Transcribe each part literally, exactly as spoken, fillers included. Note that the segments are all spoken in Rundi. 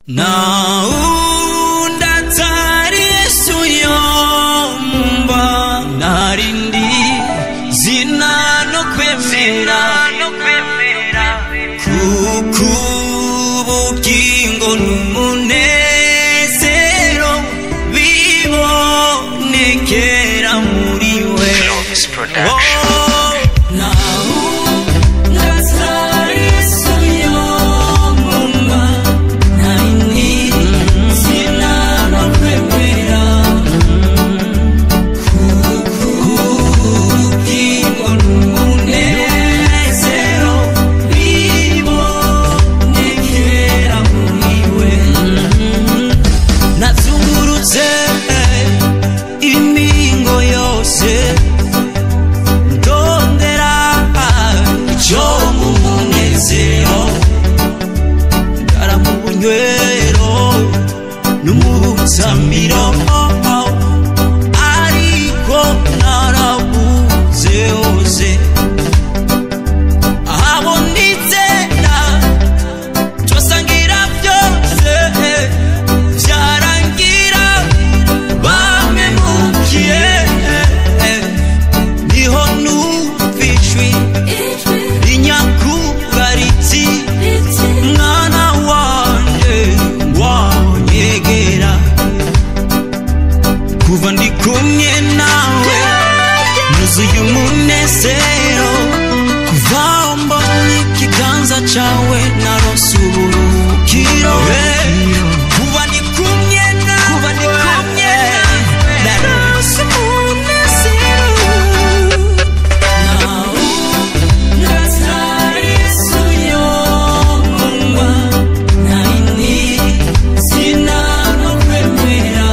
Ntawundi atari Yesu yomba narindi zina no kwemera kuko ubugingo n'umunezero bibonekera muri we. Samiro ariko narabuze hose ahabonitera twasangira byose byarangira bamemukiye niho nufishwi inyakugaritsi mwana wanje wanyegera kuva ndi kumwe nawe nuzuye umunezero kuva mbonye ikiganza cawe narose uburuhukiro kuva ndi kumwe nawe narose umunezero. Ntawundi atari Yesu yomba narindi zina no kwemera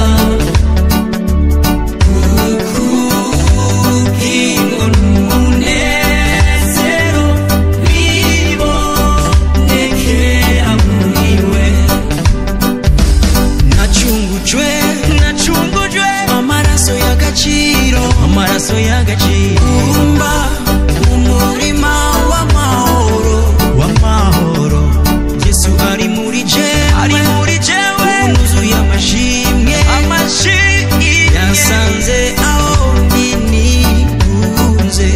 amaraso y'agaciro umba umurima w'amahoro w'amahoro Yesu ari muri jewe ari muri jewe nuzuye amashimwe amashimwe yasanze aho ninigunze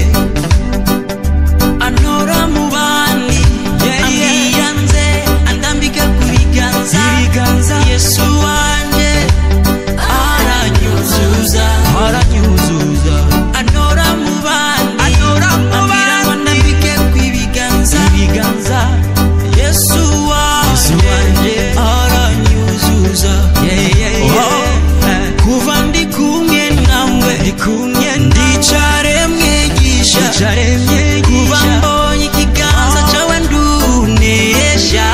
anora mu bandi ambiyanze andambika ku biganza ibiganza Yesu wanje aranyuzuza aranyuzuza anora mu bandi anora mu bandi ambike ku ibiganza ibiganza Yesu wanje aranyuzuza kuva ndi kumwe nawe ndi kumwe ndicare mwigisha kuva mbonye ikiganza cawe ndunesha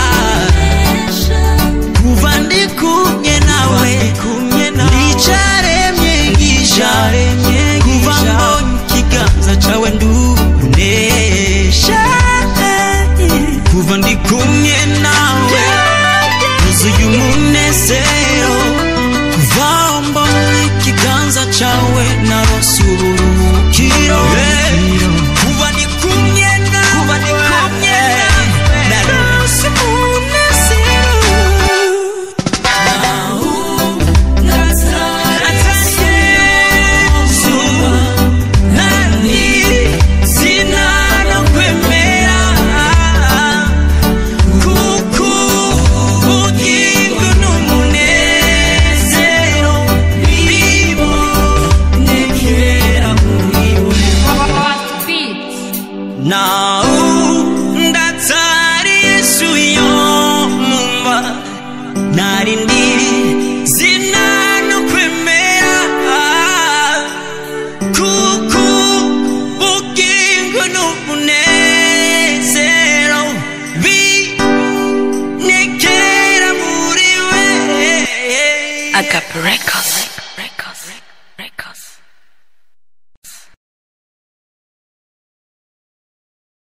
kuva ndi kumwe nawe ndicare mwigisha kuva mbonye ikiganza cawe ndunesha kuva ndi kumwe nawe nuzuye umunezero kuva mbonye ikiganza cawe narose uburuhukiro kuva ndi kumwe nawe narose umunezero. Ntawundi atari Yesu yomba narindi zina no kwemera kuko ubugingo n'umunezero binekera muri we. Agape Records.